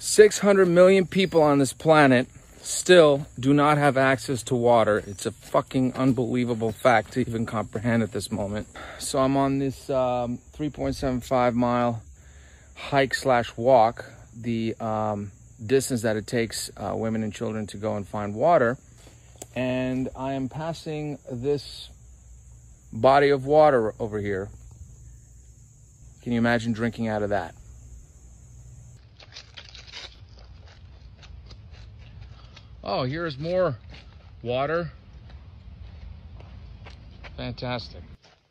600 million people on this planet still do not have access to water. It's a fucking unbelievable fact to even comprehend at this moment. So I'm on this 3.75 mile hike / walk, the distance that it takes women and children to go and find water. And I am passing this body of water over here. Can you imagine drinking out of that? Oh, here's more water. Fantastic.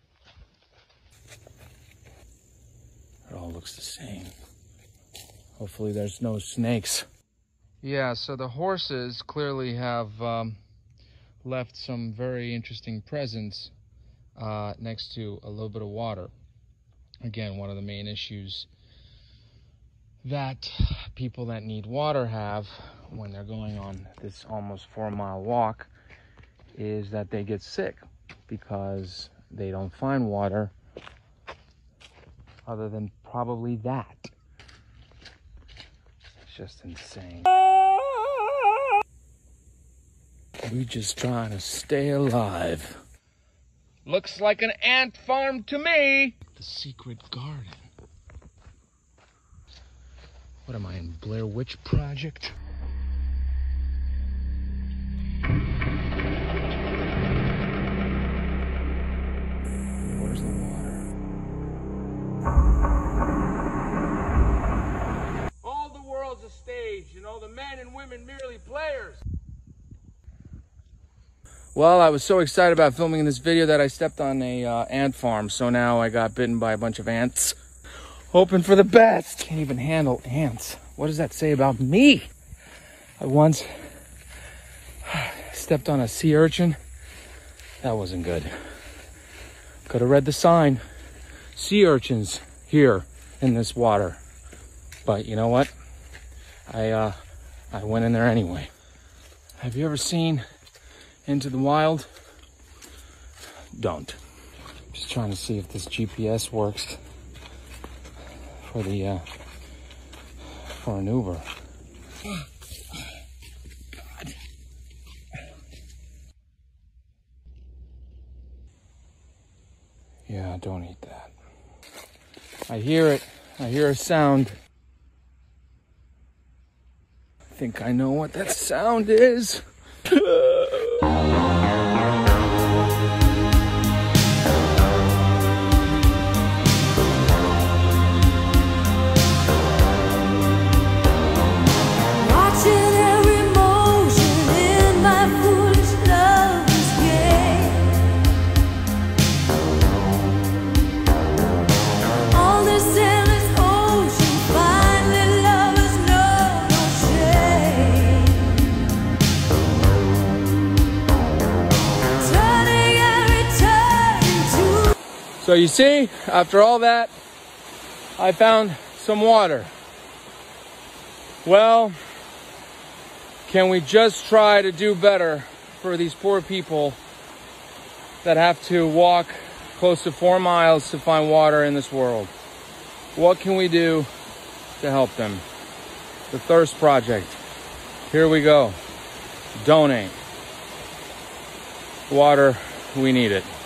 It all looks the same. Hopefully there's no snakes. Yeah, so the horses clearly have left some very interesting presents next to a little bit of water. Again, one of the main issues that people that need water have when they're going on this almost 4-mile walk is that they get sick because they don't find water other than probably that. It's just insane. We just trying to stay alive. Looks like an ant farm to me. The secret garden. What am I in, Blair Witch Project? Where's the water? All the world's a stage, you know, the men and women merely players. Well, I was so excited about filming this video that I stepped on a ant farm, so now I got bitten by a bunch of ants. Hoping for the best. Can't even handle ants. What does that say about me? I once stepped on a sea urchin. That wasn't good. Could have read the sign. Sea urchins here in this water. But you know what? I went in there anyway. Have you ever seen Into the Wild? Don't. Just trying to see if this GPS works for the for an Uber. God. Yeah, don't eat that. I hear it. I hear a sound. I think I know what that sound is. So you see, after all that, I found some water. Well, can we just try to do better for these poor people that have to walk close to 4 miles to find water in this world? What can we do to help them? The Thirst Project. Here we go. Donate. Water, we need it.